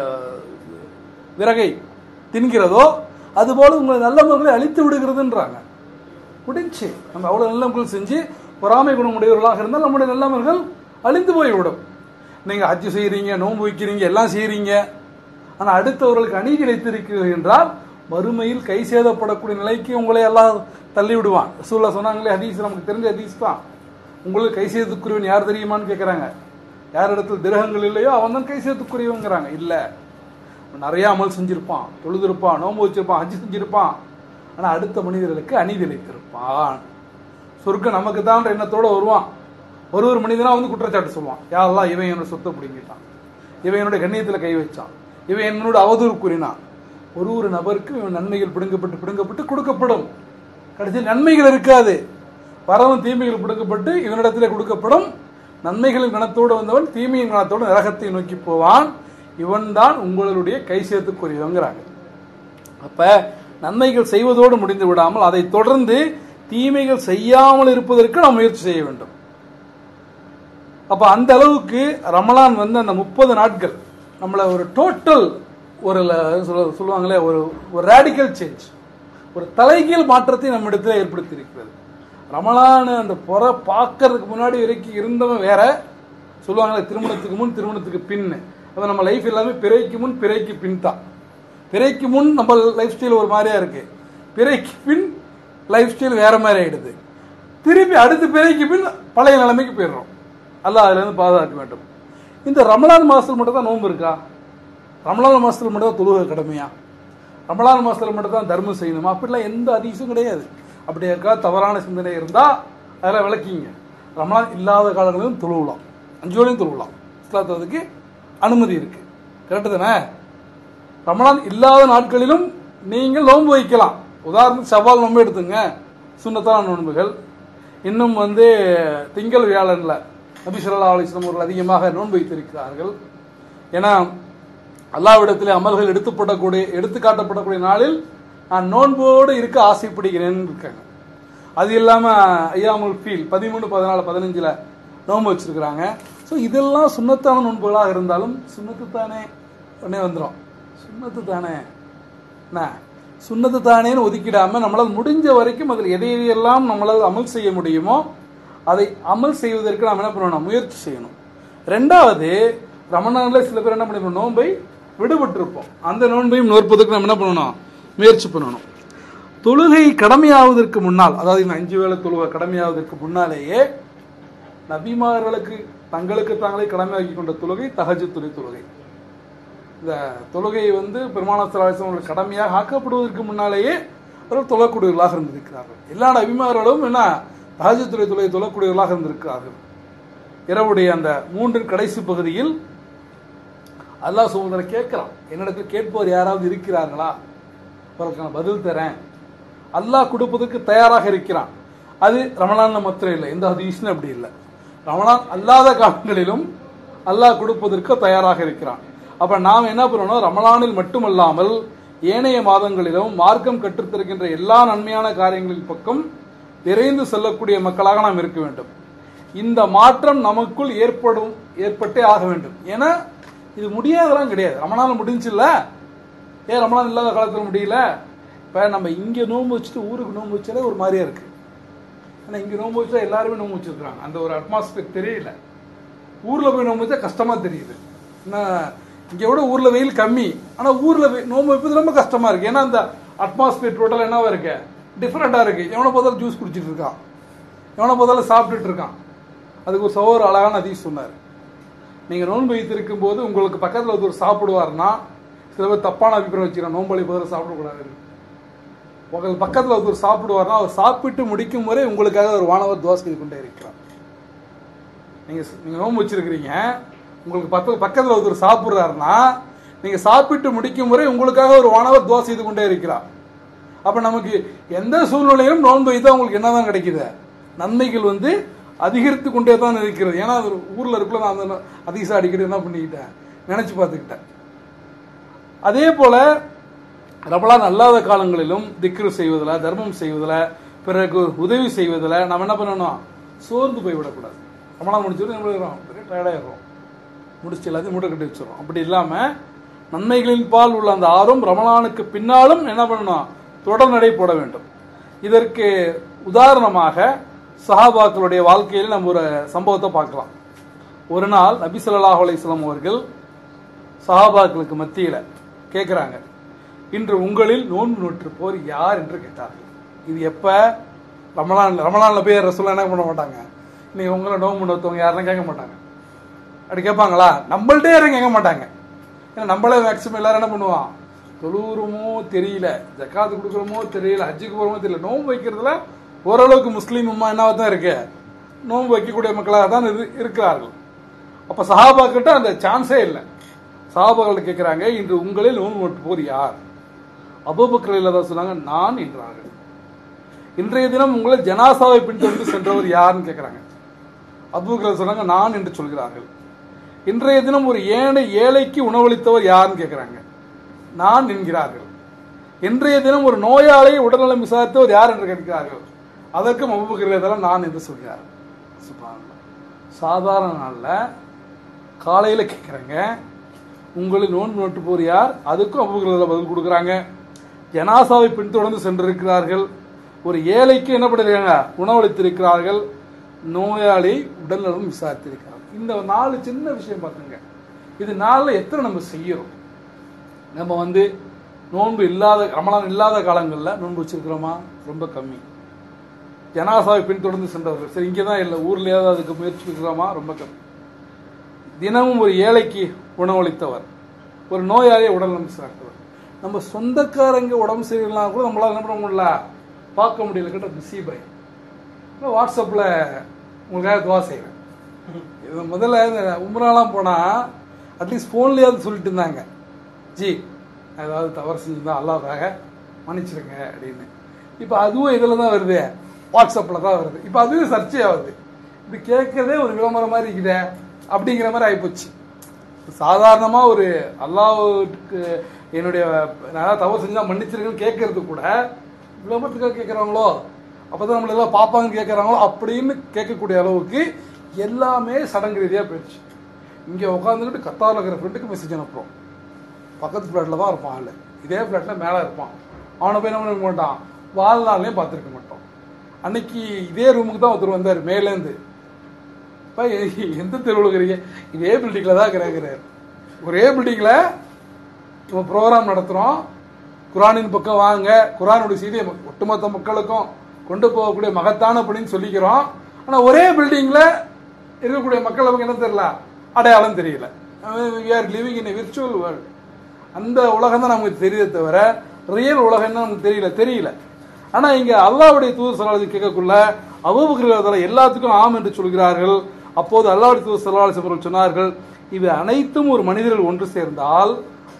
விறகை தின்கிறதோ அதுபோல உங்கள் நல்லவர்களை அழித்து விடுகிறதுன்றாங்க. முடிஞ்சு நம்ம அவ்வளவு நல்லவர்கள் செஞ்சு பொறாமை குணமுடையவர்களாக இருந்தால் நம்முடைய நல்லவர்கள் அழிந்து போய்விடும். நீங்க ஹஜ் செய்யறீங்க, நோன்பு வைக்கிறீங்க, எல்லாம் செய்யறீங்க, ஆனா அடுத்தவர்களுக்கு அநீதி இழைத்திருக்கிறீர்கள் என்றால் மறுமையில் கை சேதப்படக்கூடிய நிலைக்கு உங்களை எல்லாம் தள்ளி விடுவான். ரசூலுல்லாஹ் சொன்னாங்களே, ஹதீஸ் நமக்கு தெரிஞ்ச ஹதீஸ் தான். உங்களுக்கு கை சேதத்துக்குரியவன் யார் தெரியுமான்னு கேட்கறாங்க. யார் இடத்துல திரகங்கள் இல்லையோ அவன் தான் கை சேதத்துக்குரியவங்கிறாங்க. இல்ல, நிறைய அமல் செஞ்சிருப்பான், தொழுதிருப்பான், நோன்பு வச்சிருப்பான், ஹஜ் செஞ்சிருப்பான், ஆனா அடுத்த மனிதர்களுக்கு அநீதி இழைத்திருப்பான். சொர்க்கம் நமக்கு தான் எண்ணத்தோட வருவான். ஒரு மனிதனா வந்து குற்றச்சாட்டு சொல்லுவான், யா அல்லாஹ் இவன் என்னோட சொத்தை பிடிங்கிட்டான், இவன் என்னோட கண்ணியத்துல கை வச்சான், இவன் என்னோட அவதூறு கூறினான். ஒரு நபருக்கு இவன் நன்மைகள் பிடுங்கப்பட்டு கொடுக்கப்படும். கடைசியில் நன்மைகள் இருக்காது, வரவன் தீமைகள் பிடுங்கப்பட்டு இவனிடத்துல கொடுக்கப்படும். நன்மைகளின் கணத்தோடு வந்தவன் தீமையின் கணத்தோடு நரகத்தை நோக்கி போவான். இவன் தான் உங்களுடைய கை சேர்த்துக்குரியவங்கிறாங்க. அப்ப நன்மைகள் செய்வதோடு முடிந்து விடாமல் அதை தொடர்ந்து தீமைகள் செய்யாமல் இருப்பதற்கு நாம் முயற்சி செய்ய வேண்டும். அப்ப அந்த அளவுக்கு ரமலான் வந்து அந்த 30 நாட்கள் நம்மளை ஒரு டோட்டல் ஒரு சொல்லுவாங்களே ஒரு ரேடிக்கல் சேஞ்ச், ஒரு தலைகீழ் மாற்றத்தை நம்ம இடத்துல ஏற்படுத்தி இருக்கிறது. ரமலான் அந்த புற பார்க்கறதுக்கு முன்னாடி வரைக்கும் இருந்தவன் வேற, சொல்லுவாங்களே திருமணத்துக்கு முன் திருமணத்துக்கு பின். அப்ப நம்ம லைஃப் எல்லாமே பிறைக்கு முன் பிறைக்கு பின் தான். பிறைக்கு முன் நம்ம லைஃப் ஸ்டைல் ஒரு மாதிரியா இருக்கு, பிறைக்கு பின் லைஃப் ஸ்டைல் வேற மாதிரி ஆயிடுது. திருப்பி அடுத்த பிறைக்கு பின் பழைய நிலைமைக்கு போயிடுறோம். அல்லாஹ் அதுல இருந்து பாதுகாக்க வேண்டும். இந்த ரமலான் மாசத்துல மட்டும் தான் நோன்பு இருக்கா? ரமலான் மாசத்துல மட்டும் தான் தொழுகை கடமையா? ரமலான் மாசத்துல மட்டும் தான் தர்மம் செய்யணுமா? அப்படிலாம் எந்த அதிசயம் கிடையாது. அப்படி இருக்கா தவறான சிந்தனை இருந்தா அதெல்லாம் விளக்கிங்க. ரமலான் இல்லாத காலங்களிலும் தொழுவலாம், 5 வேளையும் தொழுவலாம். இஸ்லாத்துக்கு அனுமதி இருக்கு, கரெக்டு தானே? ரமலான் இல்லாத நாட்களிலும் நீங்கள் நோன்பு வைக்கலாம். உதாரணத்துக்கு செவ்வால் நோன்பு எடுத்துங்க, சுன்னத்தான நோன்புகள். இன்னும் வந்து திங்கள் வியாழன்ல நபி ஸல்லல்லாஹு அலைஹி வஸல்லம் அவர்கள் அதிகமாக நோன்பு வைத்திருக்கிறார்கள். ஏன்னா அல்லாஹ்விடத்திலே அமல்கள் எடுத்து காட்டப்படக்கூடிய நாளில் நான் நோன்போடு இருக்க ஆசைப்படுகிறேன்னு இருக்காங்க. அது இல்லாம ஐயாமுல் ஃபீல் 13, 14, 15 நோன்பு வச்சிருக்கிறாங்க. ஸோ இதெல்லாம் சுன்னத்தான நோன்புகளாக இருந்தாலும் சுன்னத்து தானே உடனே வந்துடும். சுன்னத்து தானே என்ன, சுன்னத்து தானேன்னு ஒதுக்கிடாம நம்மளால் முடிஞ்ச வரைக்கும் அதில் எதையெல்லாம் நம்மளால் அமல் செய்ய முடியுமோ அதை அமல் செய்வதற்கு நாம் என்ன பண்ணணும்? முயற்சி செய்யணும். ரெண்டாவது, ரமணான்ல சில பேர் என்ன பண்ணிருப்போம், நோன்பை விடுபட்டிருப்போம். அந்த நோன்பையும் நோற்பதற்கு நம்ம என்ன பண்ணணும்? முயற்சி பண்ணணும். தொழுகை கடமையாவதற்கு முன்னால், அதாவது இந்த 5 வேளை தொழுகை கடமையாவதற்கு முன்னாலேயே நபிமார்களுக்கு தங்களுக்கு தாங்களே கடமையாக்கி கொண்ட தொழுகை தஹஜ்ஜுத் தொழுகை. இந்த தொழுகை வந்து பெருமானார் ஸல்லல்லாஹு அலைஹி வஸல்லம் கடமையாக ஆக்கப்படுவதற்கு முன்னாலேயே அவர்கள் தொழக்கூடியவர்களாக இருந்திருக்கிறார்கள். எல்லா நபிமார்களும் என்ன தஹஜ்ஜுத் தொழுகை தொழக்கூடியவர்களாக இருந்திருக்கிறார்கள். இரவுடைய அந்த 3 கடைசி பகுதியில் அல்லாஹ் சுப்ஹானஹு வ தஆலா கேட்கிறான், என்னிடத்தில் கேட்பவர் யாராவது இருக்கிறார்களா அவர்களுக்கான பதில் தரேன். அல்லாஹ் கொடுப்பதற்கு தயாராக இருக்கிறான். அது ரமலான்ல மாத்திரம் இல்லை, எந்த ஹதீஸ்னு அப்படி இல்லை. ரமலான் அல்லாத காலங்களிலும் அல்லாஹ் கொடுப்பதற்கு தயாராக இருக்கிறான். அப்ப நாம் என்ன பண்ணணும், ரமலானில் மட்டுமல்லாமல் ஏனைய மாதங்களிலும் மார்க்கம் கற்றுத்தருகின்ற எல்லா நன்மையான காரியங்களின் பக்கம் விரைந்து செல்லக்கூடிய மக்களாக நாம் இருக்க வேண்டும். இந்த மாற்றம் நமக்குள் ஏற்பட்டே ஆக வேண்டும். ஏன்னா இது முடியாதெல்லாம் கிடையாது. ரமலான் முடிஞ்சில்ல, ஏன் ரமலான் இல்லாத காலத்தில் முடியல? இப்போ நம்ம இங்கே நோன்பு வச்சுட்டு ஊருக்கு நோன்பு வச்சாலே ஒரு மாதிரியா இருக்கு. ஏன்னா இங்கே நோன்பு வச்சா எல்லாருமே நோன்பு வச்சிருக்காங்க, அந்த ஒரு அட்மாஸ்பியர் தெரியல. ஊரில் போய் நோன்பு வச்சா கஷ்டமா தெரியுது. ஏன்னா இங்கே விட ஊரில் வெயில் கம்மி, ஆனால் ஊரில் நோன்பு வைப்பது ரொம்ப கஷ்டமா இருக்கு. ஏன்னா அந்த அட்மாஸ்பியர் டோட்டல் என்னவா இருக்கு, டிஃப்ரெண்டாக இருக்கு. எவனை பார்த்தாலும் ஜூஸ் குடிச்சிட்டு இருக்கான், எவனை பார்த்தாலும் சாப்பிட்டுட்டு இருக்கான். அதுக்கு ஒரு சகோதரர் அழகான ஹதீஸ் சொன்னார். நீங்கள் நோன்பு வைத்திருக்கும் போது உங்களுக்கு பக்கத்தில் ஒருத்தர் சாப்பிடுவார்னா, சில பேர் தப்பான அபிப்பிராயம் வச்சுக்கிறோம், நோன்பலி பதில் சாப்பிடக்கூடாது. உங்களுக்கு பக்கத்தில் ஒருத்தர் சாப்பிடுவார்னா, அவர் சாப்பிட்டு முடிக்கும் வரை உங்களுக்காக ஒரு வானவர் துவா செய்து கொண்டே இருக்கிறார். நீங்கள் நோன்பு வச்சிருக்கிறீங்க, உங்களுக்கு பக்கத்தில் ஒருத்தர் சாப்பிட்றாருன்னா, நீங்கள் சாப்பிட்டு முடிக்கும் வரை உங்களுக்காக ஒரு வானவர் துவா செய்து கொண்டே இருக்கிறார். அப்போ நமக்கு எந்த சூழ்நிலையிலும் நோன்பு வைத்தா உங்களுக்கு என்னதான் கிடைக்குது, நன்மைகள் அதிகரித்து கொண்டே தான் இருக்கிறது. ஏன்னா ஊரில் இருக்குள்ள நான் அந்த அதிகமாக அடிக்கடி என்ன பண்ணிக்கிட்டேன், நினைச்சு பார்த்துக்கிட்டேன். அதே போல ரமலான் அல்லாத காலங்களிலும் திக்ரு செய்வதில், தர்மம் செய்வதில், பிறகு உதவி செய்வதில் நம்ம என்ன பண்ணணும், சோர்ந்து போய்விடக்கூடாது. ரமலான் முடிச்சோம் பெரிய டயர்டாயிடுறோம், முடிச்சு எல்லாத்தையும் மூட்டை கட்டி வச்சிடறோம். அப்படி இல்லாமல் நன்மைகளின் பால் உள்ள அந்த ஆர்வம் ரமலானுக்கு பின்னாலும் என்ன பண்ணணும், தொடர் நடை போட வேண்டும். இதற்கு உதாரணமாக சஹாபாக்களுடைய வாழ்க்கையில் நம்ம ஒரு சம்பவத்தை பார்க்கலாம். ஒரு நாள் நபி ஸல்லல்லாஹு அலைஹி வஸல்லம் அவர்கள் சஹாபாக்களுக்கு மத்தியில் கேட்குறாங்க, இன்று உங்களில் நோன்பு நோற்றிருப்போர் யார் என்று கேட்டார்கள். இது எப்ப, ரமலான்ல போய் ரசூலுல்லாஹ் என்ன பண்ண மாட்டாங்க, இன்னைக்கு உங்களை நோன்பு நோத்தவங்க யாருன்னு கேட்க மாட்டாங்க. அப்படி கேட்பாங்களா, நம்மள்டே யாரும் கேட்க மாட்டாங்க. ஏன்னா நம்மளே மேக்சிமம் எல்லாரும் என்ன பண்ணுவான், தொழுவுறமோ தெரியல, ஜக்காத்து கொடுக்குறோமோ தெரியல, ஹஜ்ஜுக்கு போகிறோமோ தெரியல, நோன்பு வைக்கிறதுல ஓரளவுக்கு முஸ்லீம் உம்மா என்னவா தான் இருக்கு, நோன்பு வைக்கக்கூடிய மக்களாக தான் இருக்கிறார்கள். அப்ப சஹாபாக்கிட்ட அந்த சான்ஸே இல்லை. சஹாபாக்கள் கேட்கிறாங்க, இன்று உங்களில் நோன்பு நோட்போர் யார்? அபூபக்கர் ரலியல்லாஹு சொன்னாங்க, நான் என்றார்கள். இன்றைய தினம் உங்களில் ஜனாசாவை பின்தொடர்ந்து சென்றவர் யாருன்னு கேட்கிறாங்க. அபூபக்கர் சொன்னாங்க, நான் என்று சொல்கிறார்கள். இன்றைய தினம் ஒரு ஏழைக்கு உணவளித்தவர் யாருன்னு கேட்கிறாங்க, நான் என்கிறார்கள். இன்றைய தினம் ஒரு நோயாளியை உடல்நலம் விசாரித்தவர் யார் என்று கேட்கிறார்கள். அதற்கும் அபூபக்கர் நான் என்று சொல்கிறார்கள். சாதாரண நாள்ல காலையில கேட்கிறாங்க, உங்களில் நோன்பு நோட்டு போர் யார், அதுக்கும் அபூபக்கர் பதில் கொடுக்குறாங்க. ஜனாசாவை பின்தொடர்ந்து சென்றிருக்கிறார்கள், ஒரு ஏழைக்கு என்ன பண்ணிருக்காங்க, உணவளித்திருக்கிறார்கள், நோயாளி உடல்நலம் விசாரித்திருக்கிறார்கள். இந்த 4 சின்ன விஷயம் பார்த்துங்க. இது 4 எத்தனை நம்ம செய்யறோம்? நம்ம நோன்பு இல்லாத, ரமலான் இல்லாத காலங்களில் நோன்பு வச்சிருக்கிறோமா? ரொம்ப கம்மி. ஜனாசாவை பின்தொடர்ந்து சென்றவர்கள், சரி இங்கே தான் இல்லை, ஊர்லேயாவது அதுக்கு முயற்சி இருக்கிறோமா? ரொம்ப கம்மி. தினமும் ஒரு ஏழைக்கு உணவளித்தவர், ஒரு நோயாளியை உடல்நலம் விசாரித்தவர். நம்ம சொந்தக்காரங்க உடம்பு சரியில்லாம் கூட நம்மளால என்ன பண்ண முடியல, பார்க்க முடியல. கிட்ட பிஸி பை வாட்ஸ்அப்பில் உங்களுக்காக துவா செய்வேன். இது முதல்ல உம்ராலாம் போனால் அட்லீஸ்ட் ஃபோன்லேயாவது சொல்லிட்டு இருந்தாங்க, ஜி ஏதாவது தவறு செஞ்சுருந்தா அல்லாஹ்க்காக மன்னிச்சிருங்க அப்படின்னு. இப்போ அதுவும் இதில் தான் வருது, வாட்ஸ்அப்பில் தான் வருது. இப்போ அதுவும் சர்ச்சை ஆகுது. இது கேட்கறதே ஒரு விளம்பரம் மாதிரி இருக்குதே அப்படிங்கிற மாதிரி ஆகிப்போச்சு. சாதாரணமாக ஒரு அல்லாஹ்வுக்கு என்னுடைய நான் தவறு செஞ்சால் மன்னிச்சிருக்கேன்னு கேட்கறது கூட விளம்பரத்துக்காக கேட்குறாங்களோ, அப்போ தான் நம்மள எல்லாம் பார்ப்பாங்கன்னு கேட்குறாங்களோ அப்படின்னு கேட்கக்கூடிய அளவுக்கு எல்லாமே சடங்கு ரீதியாக போயிடுச்சு. இங்கே உட்காந்துக்கிட்டு கத்தாரில் இருக்கிற ஃப்ரெண்டுக்கு மெசேஜ் அனுப்புகிறோம், பக்கத்து ஃப்ளாட்டில் தான் இருப்பான் ஆள், இதே ஃப்ளாட்டில் மேலே இருப்பான், அவனை போய் என்ன பண்ண மாட்டான், வாழ்நாள்லையும் பார்த்துருக்க மாட்டோம். அன்னைக்கு இதே ரூமுக்கு தான் ஒருத்தர் வந்தார் மேலேருந்து, இப்போ எந்த தெருவில் இருக்கிறீங்க, இதே பில்டிங்கில் தான் இருக்கிறார். ஒரே பில்டிங்கில் நம்ம ப்ரோக்ராம் நடத்துகிறோம், குரானின் பக்கம் வாங்க, குரானுடைய செய்தியை ஒட்டுமொத்த மக்களுக்கும் கொண்டு போகக்கூடிய மகத்தான பணின்னு சொல்லிக்கிறோம். ஆனால் ஒரே பில்டிங்கில் இருக்கக்கூடிய மக்கள் நமக்கு என்ன தெரியல, அடையாளம் தெரியல. we are living in a virtual world. அந்த உலகம் தான் நமக்கு தெரியுதே தவிர ரியல் உலகம் நமக்கு தெரியல. ஆனால் இங்கே அல்லாஹ்வுடைய தூதர் ஸல்லல்லாஹு அலைஹி வஸல்லம் கேட்கக்குள்ள அபூபக்கர் எல்லாத்துக்கும் ஆம் என்று சொல்கிறார்கள். அப்போது அல்லாஹ்வுடைய தூதர் ஸல்லல்லாஹு அலைஹி வஸல்லம் சொன்னார்கள், இவை அனைத்தும் ஒரு மனிதர்கள் ஒன்று சேர்ந்தால்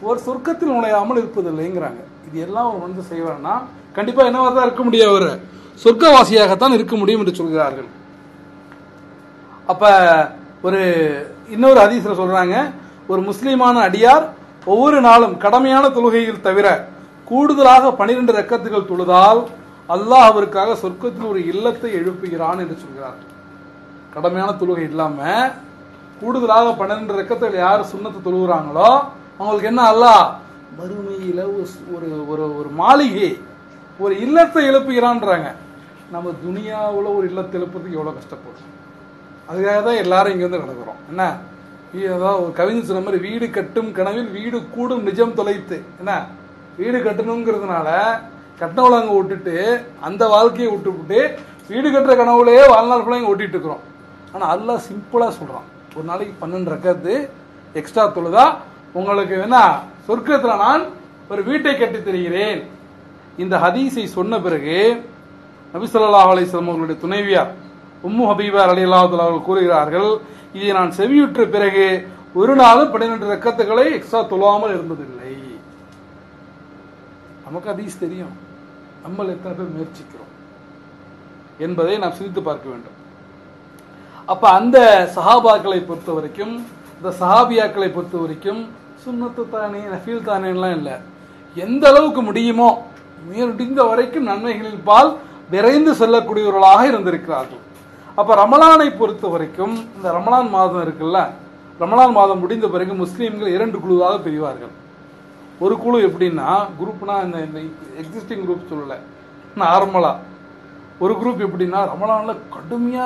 ஒரு சொர்க்கத்தில் நுழையாமல் இருப்பதில்லைங்கிறாங்க. இது எல்லாம் ஒரு மனிதன் செய்வார்னா கண்டிப்பா என்னவா தான் இருக்க முடியும், அவர் சொர்க்கவாசியாகத்தான் இருக்க முடியும் என்று சொல்கிறார்கள். அப்ப ஒரு இன்னொரு ஹதீஸ்ல சொல்றாங்க, ஒரு முஸ்லிமான அடியார் ஒவ்வொரு நாளும் கடமையான தொழுகைகள் தவிர கூடுதலாக 12 ரக்கத்துகள் தொழுதால் அல்லாஹ் அவருக்காக சொர்க்கத்தில் ஒரு இல்லத்தை எழுப்புகிறான் என்று சொல்கிறார். கடமையான தொழுகை இல்லாம கூடுதலாக 12 ரக்கத்துகள் யார் சுன்னத்து தொழுகிறாங்களோ அவங்களுக்கு என்ன, அல்லாஹ் மறுமையில ஒரு மாளிகை, ஒரு இல்லத்தை எழுப்புகிறான்றாங்க. நம்ம துனியாவில் ஒரு இல்லத்தை எழுப்புறதுக்கு எவ்வளவு கஷ்டப்படும். அதுக்காக தான் எல்லாரும் இங்க வந்து கிடக்குறோம். என்ன ஏதாவது ஒரு கவிஞர் சொன்ன மாதிரி, வீடு கட்டும் கனவில் வீடு கூடும் நிஜம் தொலைத்து. என்ன வீடு கட்டணுங்கிறதுனால கட்டணவுல அங்க விட்டுட்டு அந்த வாழ்க்கையை விட்டுவிட்டு வீடு கட்டுற கனவுலையே வாழ்நாள் ஃபுல்லாக இங்க ஓட்டிட்டு இருக்கிறோம். ஆனா அல்லாஹ் சிம்பிளா சொல்றான், ஒரு நாளைக்கு 12 ரக்கத்து எக்ஸ்ட்ரா தொழுதா உங்களுக்கு என்ன சொர்க்கத்துல நான் ஒரு வீட்டை கட்டி தருகிறேன். இந்த ஹதீஸை சொன்ன பிறகு நபி ஸல்லல்லாஹு அலைஹி வஸல்லம் அவர்களுடைய துணைவியார் உம்மு ஹபீபா ரலியல்லாஹு தஆலா அவர்கள் கூறுகிறார்கள், இதை நான் செவியுற்ற பிறகு ஒரு நாளும் 12 ரக்கத்துகளை எக்ஸ்ட்ரா தொழாமல் இருந்ததில்லை. நமக்கு ஹதீஸ் தெரியும், நம்ம எத்தனை பேர் முயற்சிக்கிறோம் என்பதை நாம் சிந்தித்து பார்க்க வேண்டும். அப்ப அந்த சஹாபாக்களை பொறுத்த வரைக்கும், இந்த சஹாபியாக்களை பொறுத்த வரைக்கும் சுன்னத்து தானே நஃபீல் தானேலாம் இல்லை, எந்த அளவுக்கு முடியுமோ முடிந்த வரைக்கும் நன்மைகளில் பால் விரைந்து செல்லக்கூடியவர்களாக இருந்திருக்கிறார்கள். அப்ப ரமலானை பொறுத்த வரைக்கும் இந்த ரமலான் மாதம் இருக்குல்ல, ரமலான் மாதம் முடிந்த பிறகு முஸ்லீம்கள் 2 குழுவாக பிரிவார்கள். ஒரு குழு எப்படின்னா, குரூப்னா இந்த எக்ஸிஸ்டிங் குரூப் சொல்லல, நார்மலா ஒரு குரூப் எப்படின்னா ரமலான்ல கடுமையா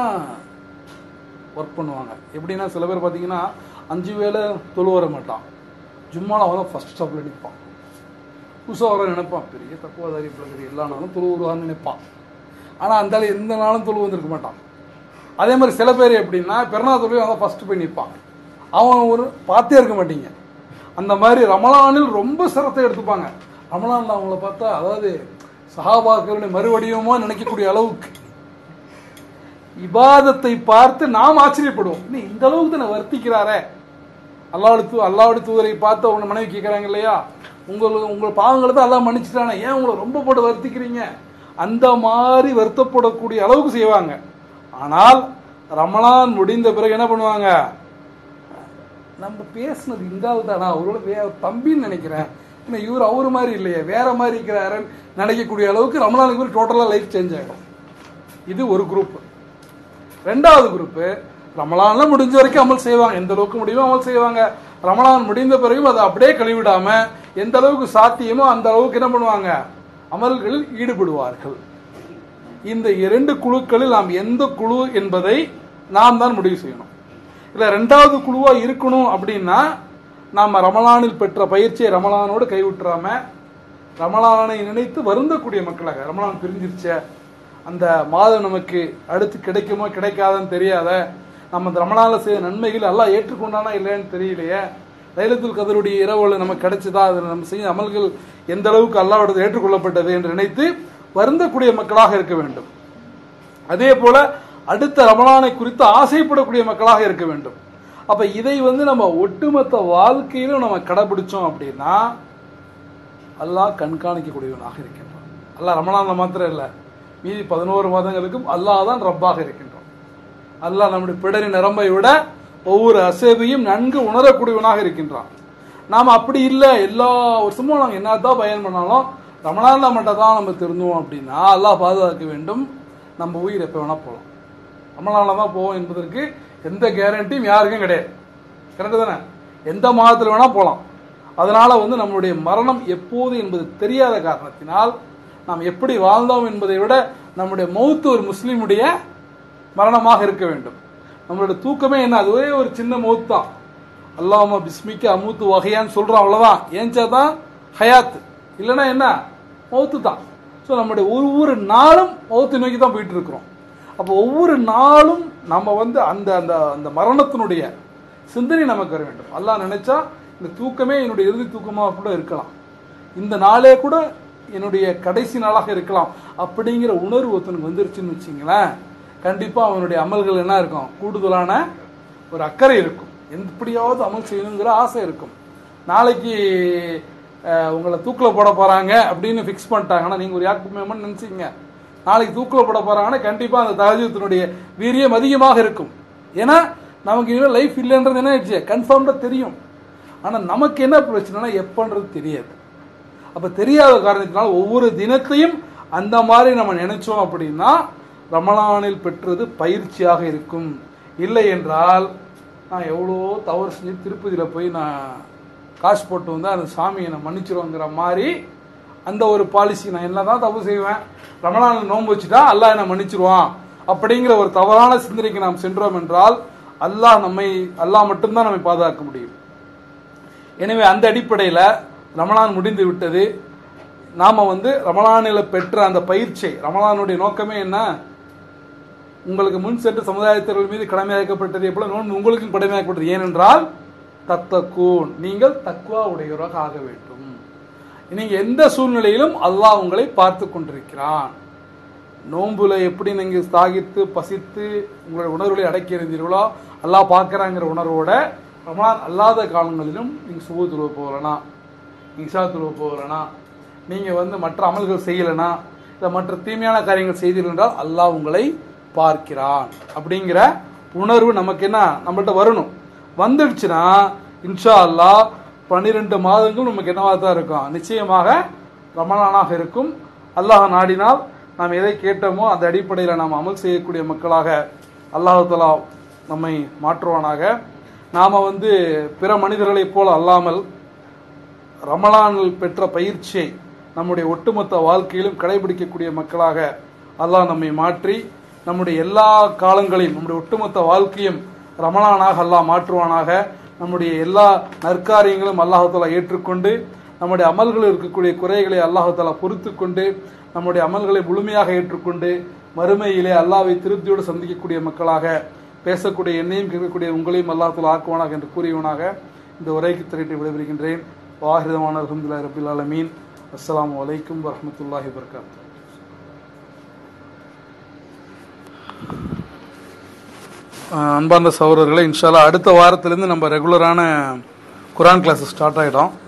ஒர்க் பண்ணுவாங்க. எப்படின்னா சில பேர் பார்த்தீங்கன்னா 5 வேளை தொழு வர மாட்டான், ஜும்மால அவன் ஃபர்ஸ்ட் ஸ்டாப்ல நிற்பான். புதுசாக வர நினைப்பான், பெரிய தக்குவாதாரி பிள்ளைகள் எல்லா நாளும் தொழு வருவான்னு நினைப்பான். ஆனால் அந்த எந்த நாளும் தொழு வந்திருக்க மாட்டான். அதே மாதிரி சில பேர் எப்படின்னா பெருநா தொழுவை அவன் ஃபர்ஸ்ட் போய் நிற்பான், அவன் ஒரு பார்த்தே இருக்க மாட்டீங்க. அந்த மாதிரி ரமலானில் ரொம்ப சிரத்தை எடுத்துப்பாங்க. ரமலான்ல அவங்கள பார்த்தா, அதாவது சஹாபாக்களுடைய மறுவடிவமா நினைக்கக்கூடிய அளவுக்கு இபாதத்தை பார்த்து நாம் ஆச்சரியப்படுவோம். இந்த அளவுக்கு தான் வர்த்திக்கிறாரே. அல்லாஹ்வுடைய தூதரை பார்த்து அவங்க மனைவி கேட்கறாங்க இல்லையா, உங்கள் பாவங்களை தான் அல்லாஹ் மன்னிச்சுட்டானே, ஏன் உங்களை ரொம்ப போட்டு வருத்திக்கிறீங்க, அந்த மாதிரி வருத்தப்படக்கூடிய அளவுக்கு செய்வாங்க. ஆனால் ரமலான் முடிந்த பிறகு என்ன பண்ணுவாங்க, நம்ம பேசுனது இந்த ஆள் தானா, அவரோட தம்பின்னு நினைக்கிறேன், ஏன்னா இவர் அவரு மாதிரி இல்லையே வேற மாதிரி இருக்கிறாருன்னு நினைக்கக்கூடிய அளவுக்கு ரமலானுக்கு டோட்டலா லைஃப் சேஞ்ச் ஆகும். இது ஒரு குரூப். 2வது குரூப் ரமலான்ல முடிஞ்ச வரைக்கும் அமல் செய்வாங்க, எந்த அளவுக்கு முடியுமோ அமல் செய்வாங்க. ரமலான் முடிந்த பிறகும் அதை அப்படியே கழிவிடாம எந்த அளவுக்கு சாத்தியமோ அந்த அளவுக்கு என்ன பண்ணுவாங்க, அமல்களில் ஈடுபடுவார்கள். இந்த 2 குழுக்களில் நாம் எந்த குழு என்பதை நாம் தான் முடிவு செய்யணும். இல்ல 2வது குழுவா இருக்கணும் அப்படின்னா நாம ரமலானில் பெற்ற பயிற்சியை ரமலானோடு கைவிட்டுறாம ரமலானை நினைத்து வருந்தக்கூடிய மக்களாக, ரமலான் பிரிஞ்சிருச்ச, அந்த மாதம் நமக்கு அடுத்து கிடைக்குமோ கிடைக்காதுன்னு தெரியாத, நம்ம இந்த ரமலானில் செய்த நன்மைகள் எல்லாம் ஏற்றுக்கொண்டானா இல்லைன்னு தெரியலையே, லைலத்துல் கதருடைய இரவுல நமக்கு கிடைச்சதா, அதில் நம்ம செய்த அமல்கள் எந்த அளவுக்கு அல்லாஹ்விடத்தில் ஏற்றுக்கொள்ளப்பட்டது என்று நினைத்து வருந்தக்கூடிய மக்களாக இருக்க வேண்டும். அதே போல அடுத்த ரமலானை குறித்து ஆசைப்படக்கூடிய மக்களாக இருக்க வேண்டும். அப்ப இதை நம்ம ஒட்டுமொத்த வாழ்க்கையிலும் நம்ம கடைபிடிச்சோம் அப்படின்னா அல்லாஹ் கண்காணிக்கக்கூடியவனாக இருக்கின்றான். அல்லாஹ் ரமலான்ல மாத்திரம் இல்ல, மீதி 11 மாதங்களுக்கும் அல்லாஹ் தான் ரப்பாக இருக்கின்றான். அல்லாஹ் நம்முடைய பிடரி நரம்பை விட ஒவ்வொரு அசைவையும் நன்கு உணரக்கூடியவனாக இருக்கின்றான். நாம் அப்படி இல்லை, எல்லா வருஷமும் நாங்கள் என்னதான் பயன் பண்ணாலும் ரமலான்ல மட்டும் தான் நம்ம திருந்தோம் அப்படின்னா அல்லாஹ் பாதுகாக்க வேண்டும். நம்ம உயிர் எப்போ வேணா போகலாம், ரமலான்ல தான் போவோம் என்பதற்கு எந்த கேரண்டியும் யாருக்கும் கிடையாது. கரெக்டு தானே? எந்த மாதத்தில் வேணா போகலாம். அதனால நம்மளுடைய மரணம் எப்போது என்பது தெரியாத காரணத்தினால் நாம் எப்படி வாழ்ந்தோம் என்பதை விட நம்முடைய மௌத்து ஒரு முஸ்லீமுடைய மரணமாக இருக்க வேண்டும். நம்மளுடைய தூக்கமே என்ன, அது ஒரே ஒரு சின்ன மௌத்து தான். அல்லாஹும்ம பிஸ்மிக்க அமூத்து வகையான்னு சொல்றோம், அவ்வளவுதான். ஏன்ச்சாதான் ஹயாத், இல்லைன்னா என்ன மௌத்து தான். ஸோ நம்முடைய ஒவ்வொரு நாளும் மௌத்து நோக்கி தான் போயிட்டு இருக்கிறோம். அப்போ ஒவ்வொரு நாளும் நம்ம அந்த அந்த அந்த மரணத்தினுடைய சிந்தனை நமக்கு வர வேண்டும். அல்லாஹ் நினைச்சா இந்த தூக்கமே என்னுடைய இறுதி தூக்கமாக கூட இருக்கலாம், இந்த நாளே கூட என்னுடைய கடைசி நாளாக இருக்கலாம் அப்படிங்கிற உணர்வு ஒருத்தனுக்கு வந்துருச்சுன்னு வச்சிங்களேன், கண்டிப்பா அவனுடைய அமல்கள் என்ன இருக்கும், கூடுதலான ஒரு அக்கறை இருக்கும், எப்படியாவது அமல் செய்யணுங்கிற ஆசை இருக்கும். நாளைக்கு உங்களை தூக்கில் போட போகிறாங்க அப்படின்னு ஃபிக்ஸ் பண்ணிட்டாங்கன்னா, நீங்கள் ஒரு யாக்கு மேமன் நினச்சிங்க, நாளைக்கு தூக்கில் போட போகிறாங்கன்னா கண்டிப்பாக அந்த தஹஜ்ஜுத்தினுடைய வீரியம் அதிகமாக இருக்கும். ஏன்னா நமக்கு இனிமேல் லைஃப் இல்லைன்றது என்ன ஆயிடுச்சு, கன்ஃபார்ம்டாக தெரியும். ஆனால் நமக்கு என்ன பிரச்சனைனா எப்பன்றது தெரியாது. அப்போ தெரியாத காரணத்தினால் ஒவ்வொரு தினத்தையும் அந்த மாதிரி நம்ம நினைச்சோம் அப்படின்னா ரமலானில் பெற்றது பயிற்சியாக இருக்கும். இல்லை என்றால் நான் எவ்வளோ தவறு செஞ்சு திருப்பதியில் போய் நான் காசு போட்டு வந்தால் அந்த சாமி என்னை மன்னிச்சிருவோங்கிற மாதிரி அந்த ஒரு பாலிசி, நான் என்ன தான் தப்பு செய்வேன், ரமலானில் நோன்பு வச்சுட்டா அல்லாஹ் என்னை மன்னிச்சிருவான் அப்படிங்கிற ஒரு தவறான சிந்தனைக்கு நாம் சென்றோம் என்றால் அல்லாஹ் மட்டும்தான் நம்மை பாதுகாக்க முடியும். எனவே அந்த அடிப்படையில் ரமலான் முடிந்து விட்டது. நாம் ரமலானில் பெற்ற அந்த பயிற்சி, ரமலானுடைய நோக்கமே என்ன, உங்களுக்கு முன் சென்று சமுதாயத்தினர் மீது கடமையாக்கப்பட்டதே போல நோன்பு உங்களுக்கும் கடமையாக்கப்பட்டது. ஏனென்றால் தத்தக்கூன், நீங்கள் தக்வா உடையவராக ஆக வேண்டும். நீங்க எந்த சூழ்நிலையிலும் அல்லாஹ் உங்களை பார்த்து கொண்டிருக்கிறான். நோன்புல எப்படி நீங்க தாகித்து பசித்து உங்களுடைய உணர்வுகளை அடக்கி இருந்தீர்களோ அல்லாஹ் பார்க்கிறாங்கிற உணர்வோட ரமலான் அல்லாத காலங்களிலும் நீங்க சுபு தொழுவ போகலனா, இஷா தொழுவ போகலனா, நீங்க மற்ற அமல்கள் செய்யலனா, இல்லை மற்ற தீமையான காரியங்கள் செய்தீர்கள் என்றால் அல்லாஹ் உங்களை பார்க்கிறான் அப்படிங்கிற உணர்வு நமக்கு என்ன நம்மள்ட்ட வரணும். வந்துடுச்சுன்னா இன்ஷா அல்லாஹ் 12 மாதங்கள் நமக்கு என்னவா தான் இருக்கும், நிச்சயமாக ரமலானாக இருக்கும். அல்லாஹ் நாடினால் நாம் எதை கேட்டோமோ அந்த அடிப்படையில் நாம் அமல் செய்யக்கூடிய மக்களாக அல்லாஹ் தஆலா நம்மை மாற்றுவானாக. நாம் பிற மனிதர்களைப் போல அல்லாமல் ரமலானில் பெற்ற பயிற்சியை நம்முடைய ஒட்டுமொத்த வாழ்க்கையிலும் கடைபிடிக்கக்கூடிய மக்களாக அல்லாஹ் நம்மை மாற்றி நம்முடைய எல்லா காலங்களையும் நம்முடைய ஒட்டுமொத்த வாழ்க்கையும் ரமலானாக அல்லாஹ் மாற்றுவானாக. நம்முடைய எல்லா நற்காரியங்களும் அல்லாஹ் தஆலா ஏற்றுக்கொண்டு நம்முடைய அமல்களில் இருக்கக்கூடிய குறைகளை அல்லாஹ் தஆலா பொறுத்து கொண்டு நம்முடைய அமல்களை முழுமையாக ஏற்றுக்கொண்டு மறுமையிலே அல்லாஹ்வை திருப்தியோடு சந்திக்கக்கூடிய மக்களாக பேசக்கூடிய என்னையும் கேட்கக்கூடிய உங்களையும் அல்லாஹ் தஆலா ஆக்குவானாக என்று கூறியவனாக இந்த உரைக்கு திரட்டி விடைபெறுகின்றேன். வாஹிதமான அல்ஹம்துலில்லாஹி ரப்பில் ஆலமீன். அஸ்ஸலாமு அலைக்கும் வரஹ்மத்துல்லாஹி வபரகாத்துஹு. அன்பார்ந்த சகோதரர்களே, இன்ஷா அல்லாஹ் அடுத்த வாரத்திலிருந்து நம்ம ரெகுலரான குர்ஆன் கிளாஸ் ஸ்டார்ட் ஆகிடும்.